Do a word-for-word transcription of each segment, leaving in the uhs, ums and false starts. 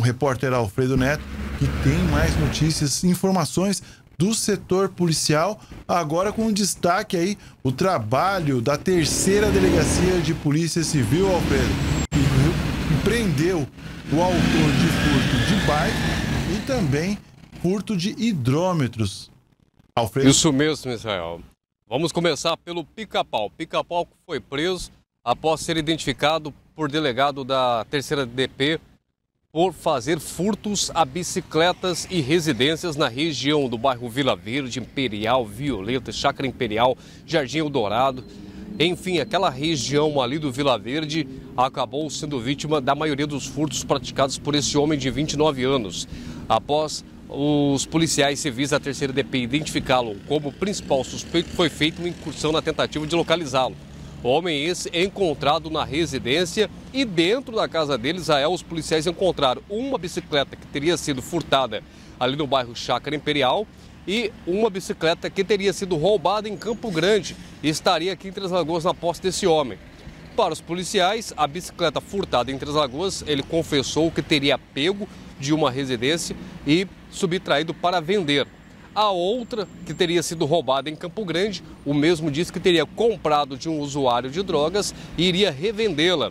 repórter Alfredo Neto, que tem mais notícias, informações do setor policial, agora com destaque aí o trabalho da terceira delegacia de polícia civil, Alfredo, que prendeu o autor de furto de bike e também furto de hidrômetros. Alfredo. Isso mesmo, Israel. Vamos começar pelo Pica-Pau. Pica-Pau foi preso após ser identificado por delegado da terceira D P por fazer furtos a bicicletas e residências na região do bairro Vila Verde, Imperial, Violeta, Chácara Imperial, Jardim Eldorado. Enfim, aquela região ali do Vila Verde acabou sendo vítima da maioria dos furtos praticados por esse homem de vinte e nove anos. Após os policiais civis da terceira D P identificá-lo como principal suspeito, foi feita uma incursão na tentativa de localizá-lo. O homem esse é encontrado na residência e dentro da casa dele, Israel, os policiais encontraram uma bicicleta que teria sido furtada ali no bairro Chácara Imperial e uma bicicleta que teria sido roubada em Campo Grande e estaria aqui em Três Lagoas na posse desse homem. Para os policiais, a bicicleta furtada em Três Lagoas, ele confessou que teria pego de uma residência e subtraído para vender. A outra, que teria sido roubada em Campo Grande, o mesmo disse que teria comprado de um usuário de drogas e iria revendê-la.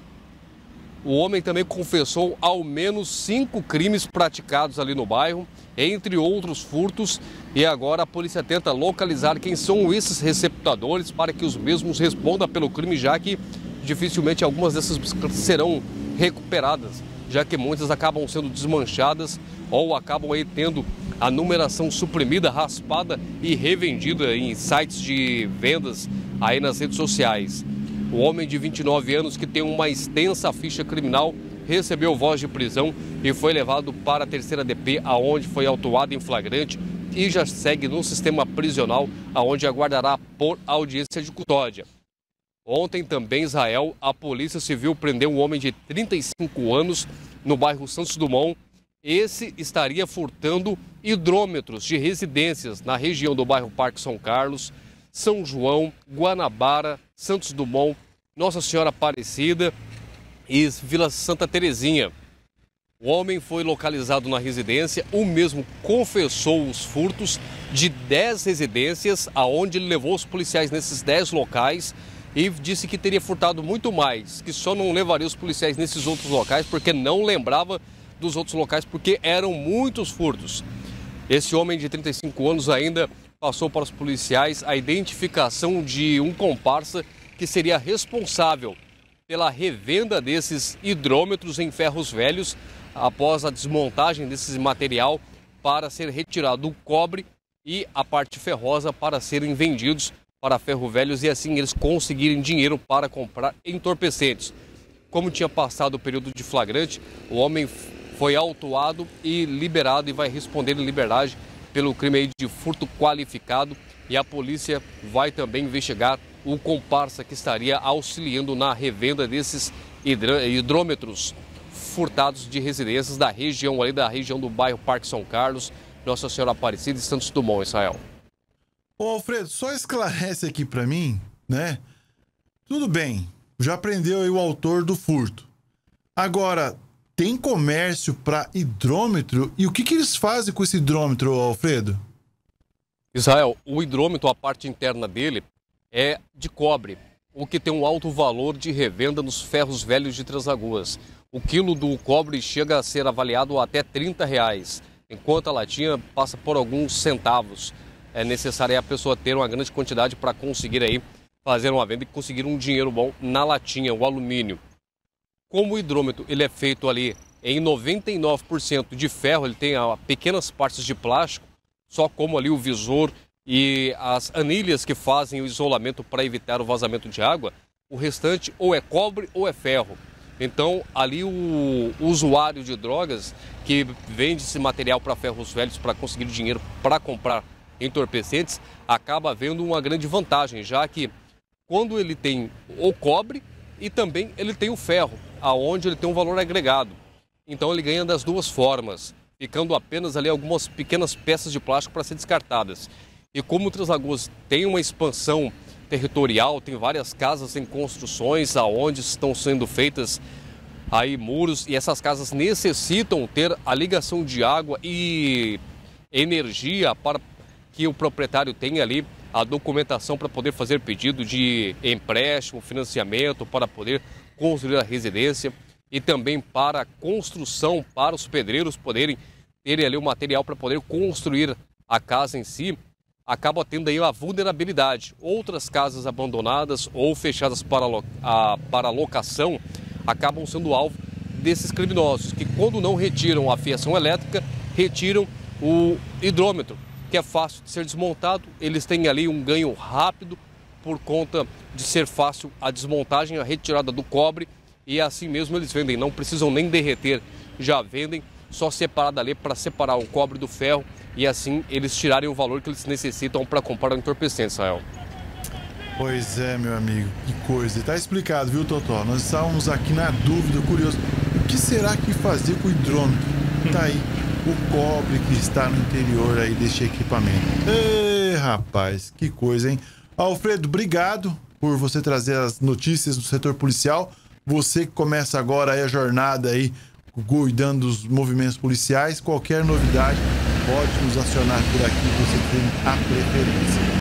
O homem também confessou ao menos cinco crimes praticados ali no bairro, entre outros furtos, e agora a polícia tenta localizar quem são esses receptadores para que os mesmos respondam pelo crime, já que dificilmente algumas dessas bicicletas serão recuperadas, já que muitas acabam sendo desmanchadas ou acabam aí tendo a numeração suprimida, raspada e revendida em sites de vendas aí nas redes sociais. O homem de vinte e nove anos, que tem uma extensa ficha criminal, recebeu voz de prisão e foi levado para a terceira D P, aonde foi autuado em flagrante e já segue no sistema prisional, aonde aguardará por audiência de custódia. Ontem também, Israel, a Polícia Civil prendeu um homem de trinta e cinco anos no bairro Santos Dumont. Esse estaria furtando hidrômetros de residências na região do bairro Parque São Carlos, São João, Guanabara, Santos Dumont, Nossa Senhora Aparecida e Vila Santa Terezinha. O homem foi localizado na residência, o mesmo confessou os furtos de dez residências, aonde ele levou os policiais nesses dez locais e disse que teria furtado muito mais, que só não levaria os policiais nesses outros locais porque não lembrava dos outros locais, porque eram muitos furtos. Esse homem de trinta e cinco anos ainda passou para os policiais a identificação de um comparsa que seria responsável pela revenda desses hidrômetros em ferros velhos após a desmontagem desse material para ser retirado o cobre e a parte ferrosa para serem vendidos para ferro velhos e assim eles conseguirem dinheiro para comprar entorpecentes. Como tinha passado o período de flagrante, o homem foi autuado e liberado e vai responder em liberdade pelo crime de furto qualificado e a polícia vai também investigar o comparsa que estaria auxiliando na revenda desses hidrômetros furtados de residências da região ali da região do bairro Parque São Carlos, Nossa Senhora Aparecida e Santos Dumont, Israel. Ô Alfredo, só esclarece aqui pra mim, né? Tudo bem, já prendeu aí o autor do furto. Agora, tem comércio para hidrômetro? E o que, que eles fazem com esse hidrômetro, Alfredo? Israel, o hidrômetro, a parte interna dele, é de cobre, o que tem um alto valor de revenda nos ferros velhos de Três Lagoas. O quilo do cobre chega a ser avaliado a até trinta reais, enquanto a latinha passa por alguns centavos. É necessário a pessoa ter uma grande quantidade para conseguir aí fazer uma venda e conseguir um dinheiro bom na latinha, o alumínio. Como o hidrômetro ele é feito ali em noventa e nove por cento de ferro, ele tem ah, pequenas partes de plástico, só como ali o visor e as anilhas que fazem o isolamento para evitar o vazamento de água, o restante ou é cobre ou é ferro. Então ali o, o usuário de drogas que vende esse material para ferros velhos para conseguir dinheiro para comprar entorpecentes, acaba havendo uma grande vantagem, já que quando ele tem o cobre e também ele tem o ferro, aonde ele tem um valor agregado. Então ele ganha das duas formas, ficando apenas ali algumas pequenas peças de plástico para ser descartadas. E como o Três Lagoas tem uma expansão territorial, tem várias casas em construções aonde estão sendo feitas aí muros, e essas casas necessitam ter a ligação de água e energia para que o proprietário tenha ali a documentação para poder fazer pedido de empréstimo, financiamento, para poder construir a residência e também para a construção, para os pedreiros poderem ter ali o material para poder construir a casa em si. Acaba tendo aí a vulnerabilidade. Outras casas abandonadas ou fechadas para, a, para locação acabam sendo alvo desses criminosos, que quando não retiram a fiação elétrica, retiram o hidrômetro, que é fácil de ser desmontado. Eles têm ali um ganho rápido por conta de ser fácil a desmontagem, a retirada do cobre, e assim mesmo eles vendem, não precisam nem derreter, já vendem, só separado ali para separar o cobre do ferro e assim eles tirarem o valor que eles necessitam para comprar o entorpecente, Israel. Pois é, meu amigo, que coisa. E tá explicado, viu, Totó? Nós estávamos aqui na dúvida, curioso. O que será que fazer com o hidrômetro? Tá aí o cobre que está no interior aí deste equipamento. Ê, rapaz, que coisa, hein? Alfredo, obrigado por você trazer as notícias do setor policial. Você que começa agora aí a jornada aí, cuidando dos movimentos policiais. Qualquer novidade, pode nos acionar por aqui, você tem a preferência.